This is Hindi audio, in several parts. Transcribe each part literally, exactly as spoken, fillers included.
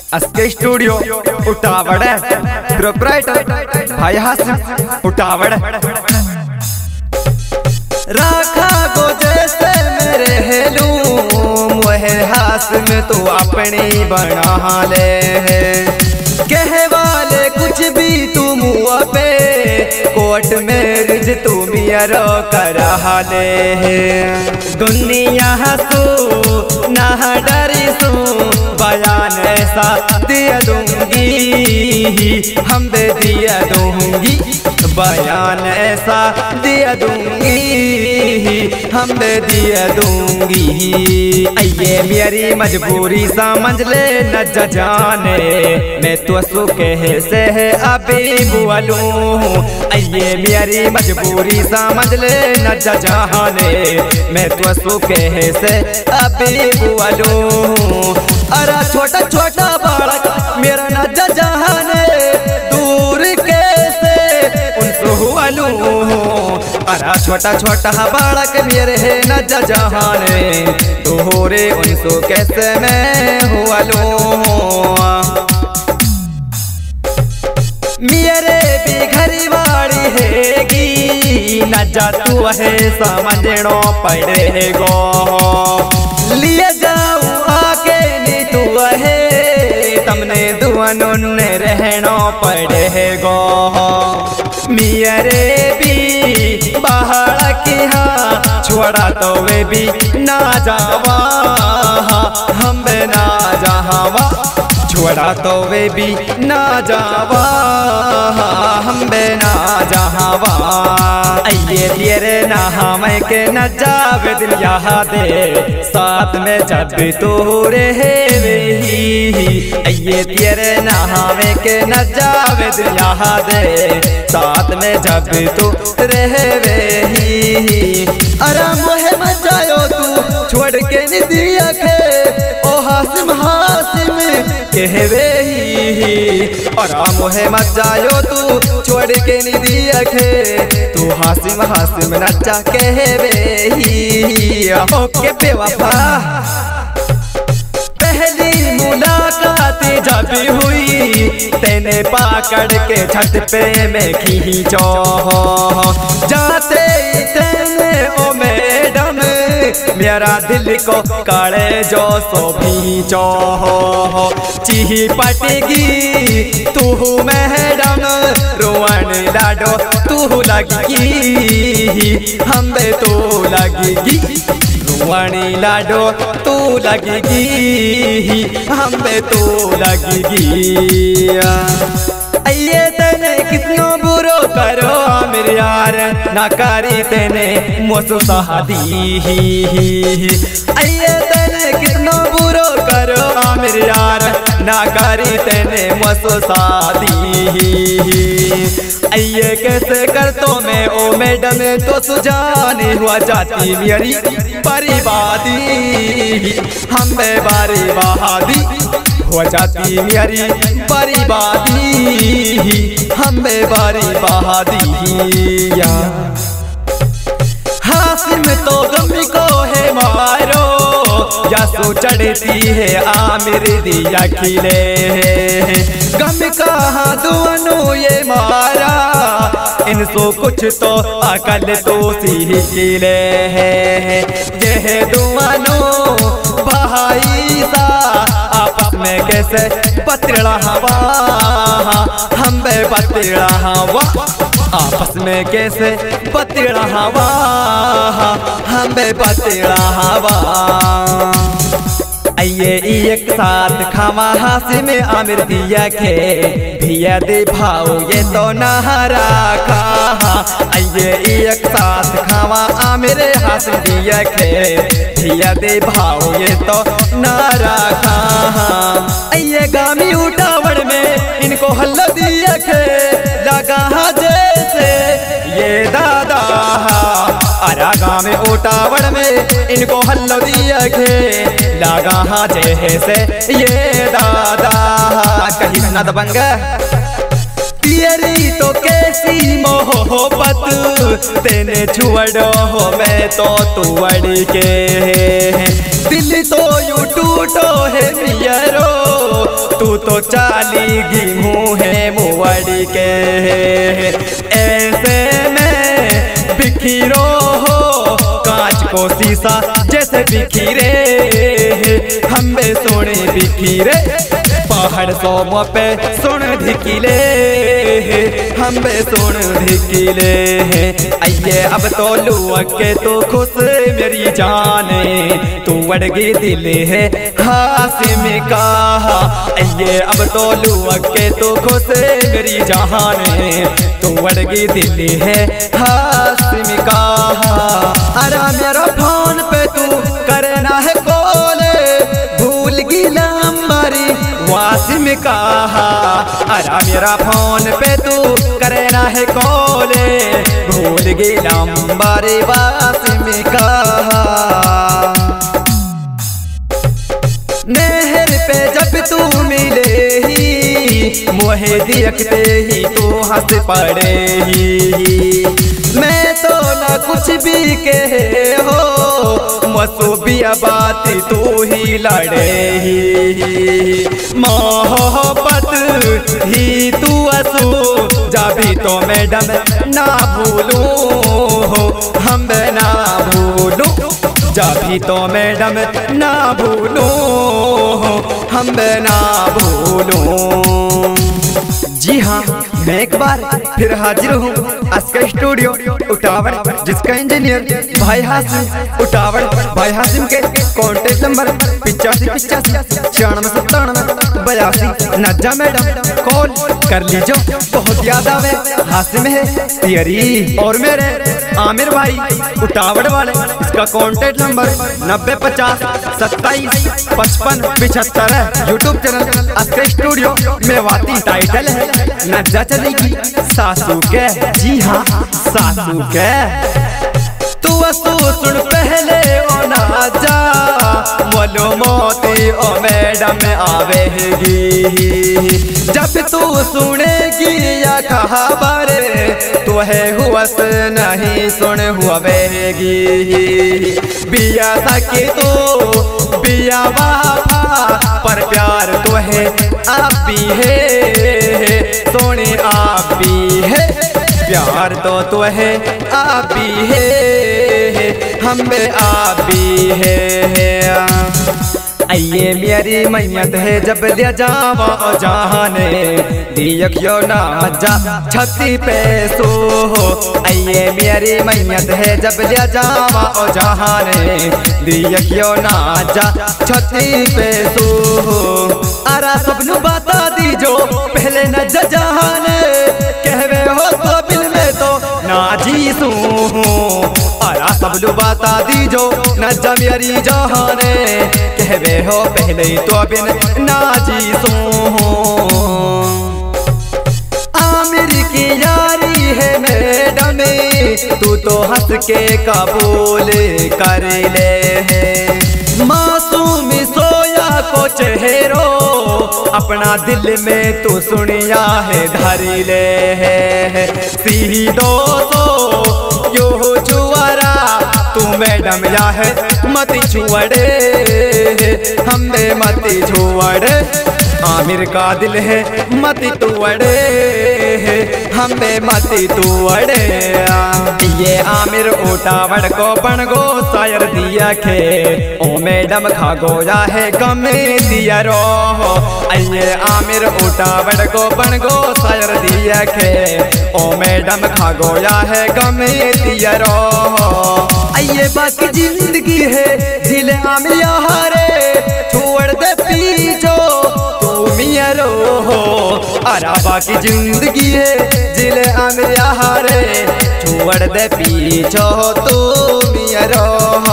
अस्के स्टूडियो उठावड़ प्रोप्राइटर भाई हासिम उठावड़। राखा गो जैसे मेरे हेलू मोहे हास में तू अपनी बना ले, कहे वाले कुछ भी तू मुँह पे कोट में रिज तू मियारो करा ले। दुनिया हंसू ना डरी सू बयान ऐसा दिया दूंगी, हम दे दिया दूंगी बयान ऐसा दिया दूंगी, हम दे दिया दूंगी। ये मेरी मजबूरी समझ ले न जाने, मैं तो सुखे से है अभी बोलूं। ये मेरी मजबूरी समझ ले न जाने, मैं तो सुखे से अभी बोलूं। अरे छोटा छोटा बालक मेरा न जाने, दूर कैसे उनसे हुआलू। अरे छोटा छोटा बालक मेरे है न जाने, दूरे उनसे कैसे मैं हुआलू। मेरे भी घरी वाड़ी हैगी न जा तू है समझनो पड़ेगो, लिए जाऊँ आके नी तू है तमने दुआन ने रहनो पड़ेगो। मेरे भी बाहर की हाँ छोड़ा तो वे भी ना जावा, हम बे ना जावा छोड़ा तो वे भी ना जावा, हम बे ना जावा। ये तेरे ना हमें के न जावे दिल यहाँ दे, साथ में जब तू रहे वही। ये तेरे ना हमें के न जावे दिल यहाँ दे, साथ में जब तू रहे वही। अरे मोहे मचायो तू छोड़ के नहीं दिया के, ओ हासिम हासिम कहवे ही। और मोहे मचायो तू छोड़ के नहीं दिया के, तू हासिम हासिम नचा कहवे ही। ओके बेवफा पहली मुलाकात जब हुई, तेने पाकड़ के छत पे मैं खींचो, जाते तेने ओ मैडम मेरा दिल को काले जो सो भीचो। चीही पटेगी तू मैडम रोवन लाडो तू लगेगी, हम बे तू लगेगी रोवानी लाडो तू लगेगी, हम बे तू लगेगी। ये तेने कितनो बुरो करो मेरे यार, ना करी तेने मोसो शादी। ये तेने कितनो बुरो करो मेरे यार, ना करी तेने मोसो शादी। ये कैसे कर तो मैं ओ मैडम तो सुजानी हुआ जाती मेरी बर्बादी, हम बे बर्बादी हो जाती मेरी बर्बादी, हम बे बर्बादी। हासिम तो गम को है मारो, या सो चढ़ती है आमिर दिया खिले, गम कहाँ दुआनो ये मारा, इनसो कुछ तो अकल तो सीखिले है। ये दुआनो भाई सा आपस में कैसे पतला हवा, हम बे पतला हवा आपस में कैसे पतला हवा, हम बे पतला हवा। ये एक साथ खावा हासिम आमिर दिया के, भिया दे भाव ये तो नहरा खा। ये एक साथ खावा आमिर हासिम दिया के, भिया दे भाव ये तो नहरा खा। ये गामी उठावड़ में इनको हल्ला दिया के, लगा जैसे ये दादा। अरा गाँव में उठावड़ में इनको हल्ला दिया के, लगा जैसे ये दादा। कहीं न दबंग तेरी तो कैसी मोहब्बत, तेने छुड़ो हो मैं तो तुअड़ के, दिल तो यूं टूटो है मियरो तू तो चालीगी मुँहे मुवड़ी के ऐसे में बिखिरो हो कांच को शीशा जैसे बिखिरे हमें सोने बिखिरे पहाड़ सोम पे सुन धिकिले हमें सुन धिकिले आइए अब तो लुअक के तो खुश मेरी जाने तू अड़गी दिल है हासिम का आइए अब तो लुअक के तो खुश मेरी जाने तू अड़गी दिल है हासिम का अरे मेरा फोन पे तू करना है कॉले भूल गी नंबरी वासिम का अरे मेरा फोन पे तू करना है कॉले भूल गी नंबर वासिम का नहर पे जब तू मिले ही मुहे देखते ही तू हंस पड़े ही मैं तो ना कुछ भी कहे हो मसूबिया बात तू ही लड़े ही मोहब्बत ही तू असू जाबी तो मैडम ना भूलूं हम ना भूलूं जाबी तो मैडम ना भूलूं हम ना भूलूं। जी हाँ मैं एक बार फिर हाजिर हूँ अस्का स्टूडियो उटावड़ जिसका इंजीनियर भाई हासिम उटावड़ भाई हासिम के कॉन्टेक्ट नंबर पिचासी पिचासी छियानवे सत्तानवे बयासी नज्जा मैडम कॉल कर लीजो बहुत याद आवे हासिम है तियरी और मेरे आमिर भाई उटावड़ वाले इसका कॉन्टेक्ट नंबर नब्बे पचास सत्ताईस पचपन पिछहत्तर है। यूट्यूब चैनल अस्का स्टूडियो मेवाती टाइटल है नज्जा चलेगी सासू के। जी हाँ सासू के तू असू सुन पहले ओ नज्जा बोलो मोती ओ मैडम आवेगी जब तू सुनेगी या खबर तो है हुआस नहीं सुन हुआवेगी बिया सके तो बिया वाफा पर प्यार तो है आप भी है सोने आप भी है प्यार तो तो है आप भी है हमें आप भी है। आइए मेरी मैयत है जब ले जावा जाने दियो ना जा छत्ती पे सो आइए मेरी मैयत है जब ले जावा जाने दियो ना जा छत्ती पे सो अरा सबनु बता दीजो पहले न जाने कहवे हो तो बिल में तो ना जी सू अरा सबनु बता दीजो न मेरी जहाने कहवे हो पहले तो बिन नाजी सो आमिर की यारी है मैडम तू तो हंस के कबूल कर ले है मासूम सोया को चेहरो अपना दिल में तू सुनिया है धर ले है सीधो तो यो छुआरा तू मैडम या है मत छुअड़े हमें मत छुअड़े आमिर का दिल है मत तुअड़े हमें मत तुअड़े ये आमिर उटावड़ को बनगो शायर दिया खे ओ मैडम खा गोया है गमे दिया रो ये आमिर उटावड़ को बनगो शायर दिया खे ओ मैडम खा गोया है गमे दिया रो ये बाकी जिंदगी है जिले आमिर यारे छोड़ दे पीछो तू मियारो हो अरा बाकी जिंदगी है जिले आमिर यारे छोड़ दे पीछो तू मियारो हो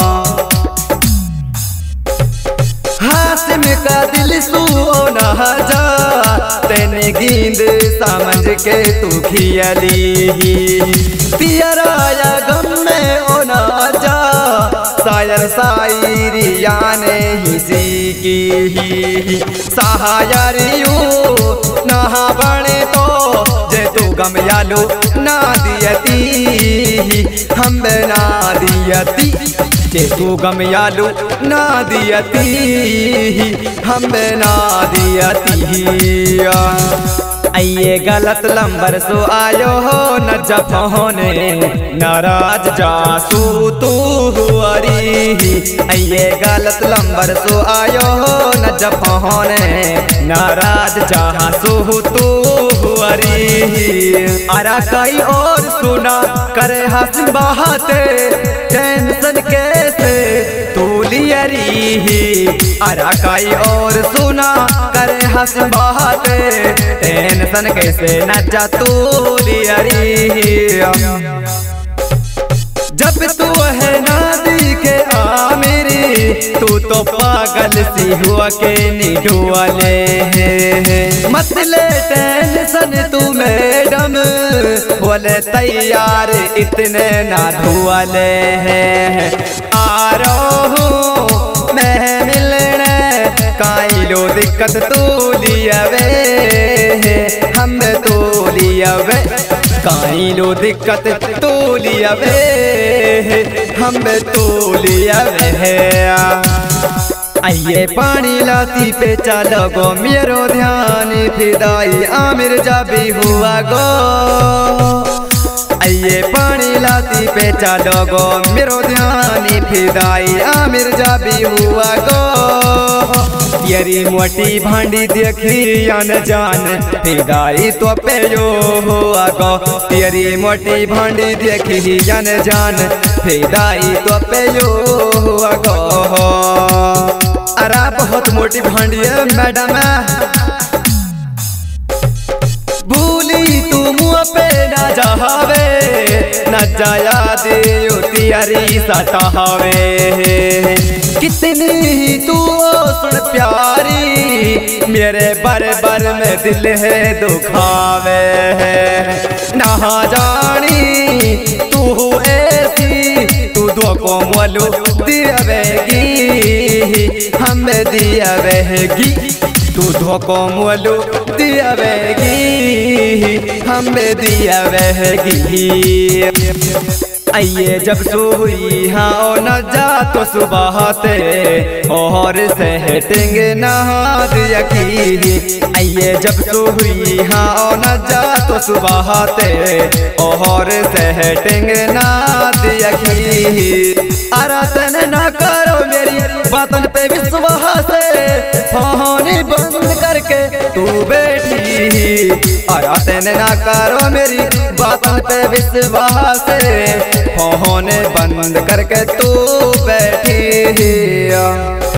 हासिम का दिल सोना जा तेने गींद समझ के तू खियली पियराया गम में ओ ना जा शायर शायरिया ने ही सीखी सहायरियू नहा बने तो जे तू गम यालो ना दियती हम ना दियती जे तू गम यालू ना दियती हमें ना दियती। आइए गलत लंबर सो आयो हो न जब होने नाराज जासू तू हुआरी। आइए गलत लंबर सो आयो हो न जब होने नाराज जासू तू हुआरी। अरा कई और सुना करे हंस बहाते टेंशन कैसे तू लियरी। अरा कई और सुना करे हंस बहाते टेंशन कैसे न जा तू लियरी। जब तू है नादी के आ मेरी तू तो पागल सी हुआ के निडुआले मत ले टेंशन तू मैडम बोले तैयार इतने ना धुआले आ रहो मैं मिलने काई लो दिक्कत तू लियावे हम तो लियावे काई लो दिक्कत तू लियावे हम तो लियावे। आइए पानी लाती पे चलो गो मेरो ध्यान फिदाई आमिर जाबी हुआ गो। आइए पानी लाती पे चलो गो मेरो ध्यान फिदाई आमिर जाबी हुआ गो। तेरी मोटी भांडी देखी अन जान फिदाई तो पे यो हुआ गो। तेरी मोटी भांडी देखी अन जान फिदाई तो पे यो हुआ गो। अरे बहुत मोटी भांडी है मैडम भूली तू मुँह पे न जावे न जाया दियो तेरी सतावे। कितनी तू सुन प्यारी मेरे बर बर में दिल है दुखावे। ना जानी तू ऐसी तू दो को मोलू दियावेगी हमें दियावेगी तू दो को मोलू दियावेगी हमें दियावेगी। आइए जब सोई हाँ न जा तो सुबह ते और सेटिंग नहा दियकी। आइए जब सोई हाँ न जा तो सुबह ते और सेटिंग ना दियकी। आराधन ना करो मेरी बातन पे विश्वास फोन बंद करके तू बैठी। आराधन ना करो मेरी बातन पे विश्वास फोन बंद करके तू बैठी।